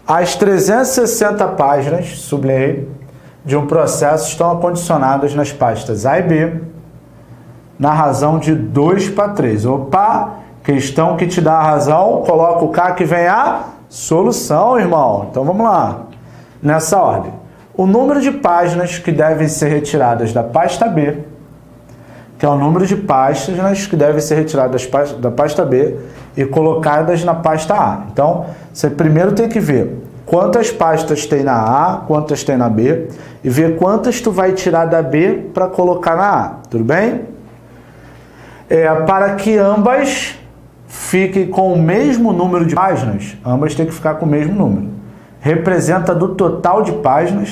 As 360 páginas, sublinhei, de um processo estão acondicionadas nas pastas A e B, na razão de 2 para 3. Opa, questão que te dá a razão, coloca o K que vem a solução, irmão. Então vamos lá, nessa ordem. O número de páginas que devem ser retiradas da pasta B, que é o número de páginas que devem ser retiradas da pasta B e colocadas na pasta A. Então, você primeiro tem que ver quantas pastas tem na A, quantas tem na B, e ver quantas tu vai tirar da B para colocar na A, tudo bem? Para que ambas fiquem com o mesmo número de páginas, ambas têm que ficar com o mesmo número. Representa do total de páginas,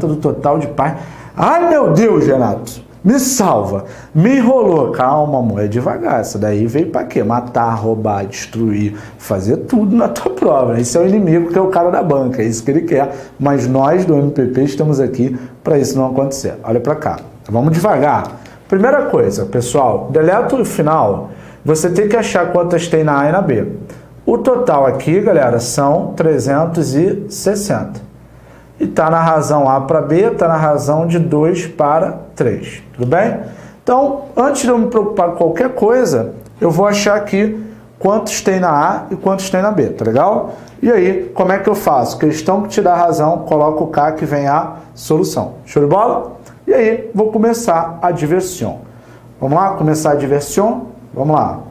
Ai, meu Deus, Renato! Me salva, me enrolou. Calma, amor, é devagar. Essa daí veio para quê? Matar, roubar, destruir, fazer tudo na tua prova. Esse é o inimigo, que é o cara da banca, é isso que ele quer. Mas nós do MPP estamos aqui para isso não acontecer. Olha para cá, vamos devagar. Primeira coisa, pessoal, deleta o final, você tem que achar quantas tem na A e na B. O total aqui, galera, são 360. E está na razão A para B, está na razão de 2 para 3. Tudo bem? Então, antes de eu me preocupar com qualquer coisa, eu vou achar aqui quantos tem na A e quantos tem na B, tá legal? E aí, como é que eu faço? Questão que te dá razão, coloco o K que vem a solução. Show de bola? E aí, vou começar a diversão. Vamos lá? Começar a diversão? Vamos lá.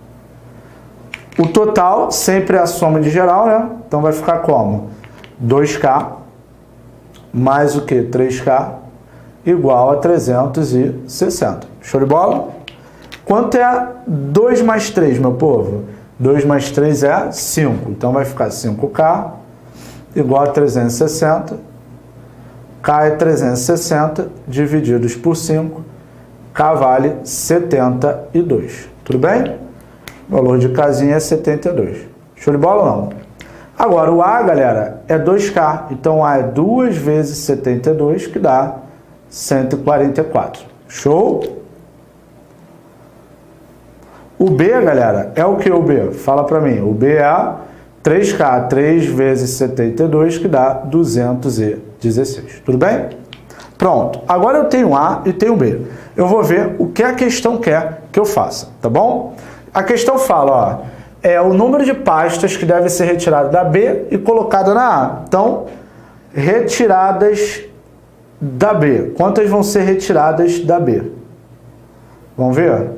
O total sempre é a soma de geral, né? Então vai ficar como? 2K mais o que? 3K igual a 360. Show de bola? Quanto é 2 mais 3, meu povo? 2 mais 3 é 5. Então vai ficar 5K igual a 360. K é 360 divididos por 5. K vale 72. Tudo bem? O valor de Kzinho é 72. Show de bola ou não? Agora, o A, galera, é 2K. Então, A é 2 vezes 72, que dá 144. Show? O B, galera, é o que o B? Fala pra mim. O B é 3K, 3 vezes 72, que dá 216. Tudo bem? Pronto. Agora eu tenho A e tenho B. Eu vou ver o que a questão quer que eu faça, tá bom? A questão fala, ó, é o número de pastas que deve ser retirado da B e colocado na A. Então, retiradas da B. Quantas vão ser retiradas da B? Vamos ver?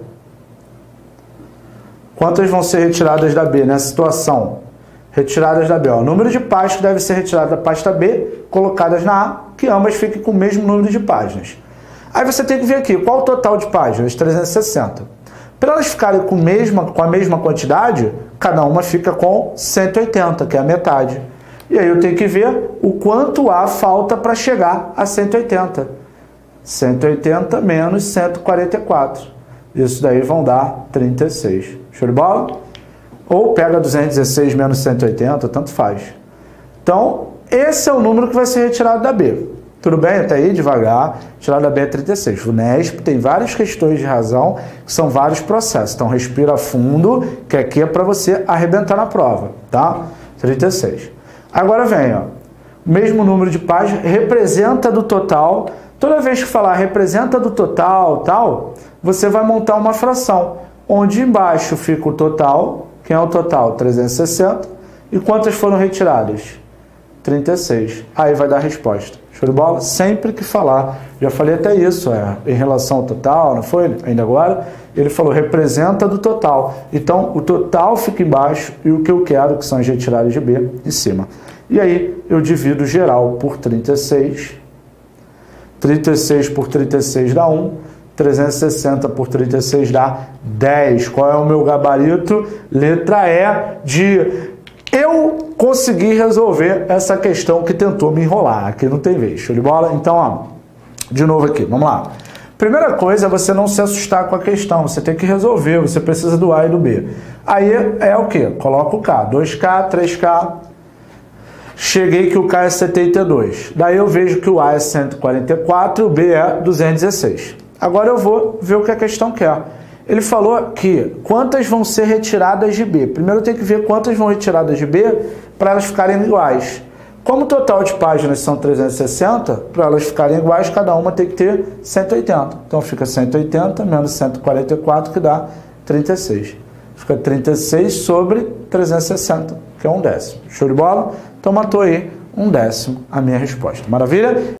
Quantas vão ser retiradas da B nessa situação? Retiradas da B. Ó, o número de pastas que deve ser retirado da pasta B, colocadas na A, que ambas fiquem com o mesmo número de páginas. Aí você tem que ver aqui, qual o total de páginas? 360. Para elas ficarem com a mesma quantidade, cada uma fica com 180, que é a metade. E aí eu tenho que ver o quanto A falta para chegar a 180. 180 menos 144. Isso daí vão dar 36. Show de bola? Ou pega 216 menos 180, tanto faz. Então, esse é o número que vai ser retirado da B. Tudo bem? Até aí, devagar. Tirado da B é 36. O NESP tem várias questões de razão, que são vários processos. Então, respira fundo, que aqui é para você arrebentar na prova, tá? 36. Agora vem, ó. O mesmo número de páginas, representa do total. Toda vez que falar representa do total, tal, você vai montar uma fração, onde embaixo fica o total. Quem é o total? 360. E quantas foram retiradas? 36. Aí vai dar a resposta. Show de bola? Sempre que falar, já falei até isso, em relação ao total, não foi? Ainda agora, ele falou, representa do total. Então, o total fica embaixo e o que eu quero, que são as retiradas de B, em cima. E aí, eu divido geral por 36. 36 por 36 dá 1. 360 por 36 dá 10. Qual é o meu gabarito? Letra E de... Eu consegui resolver essa questão que tentou me enrolar. Aqui não tem vez. Show de bola? Então, ó, de novo aqui. Vamos lá. Primeira coisa é você não se assustar com a questão. Você tem que resolver. Você precisa do A e do B. Aí é o quê? Coloca o K. 2K, 3K. Cheguei que o K é 72. Daí eu vejo que o A é 144 e o B é 216. Agora eu vou ver o que a questão quer. Ele falou que quantas vão ser retiradas de B. Primeiro eu tenho que ver quantas vão retiradas de B para elas ficarem iguais. Como o total de páginas são 360, para elas ficarem iguais, cada uma tem que ter 180. Então fica 180 menos 144, que dá 36. Fica 36 sobre 360, que é 1/10. Show de bola? Então matou aí 1/10 a minha resposta. Maravilha?